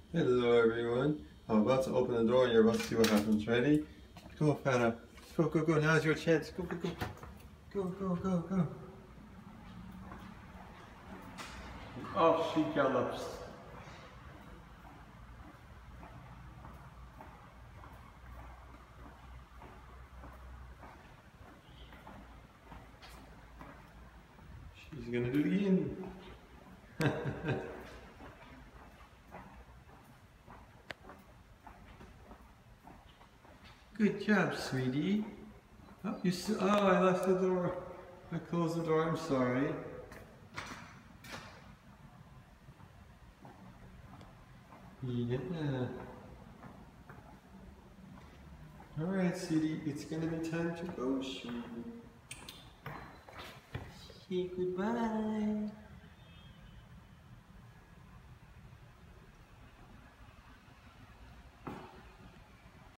Hello everyone. I'm about to open the door and you're about to see what happens. Ready? Go, Fara. Go, go, go. Now's your chance. Go, go, go. Go, go, go, go. Off she gallops. She's gonna do it again. Good job, sweetie. Oh, I left the door. I closed the door. I'm sorry. Yeah. Alright, sweetie. It's gonna be time to go. Say goodbye.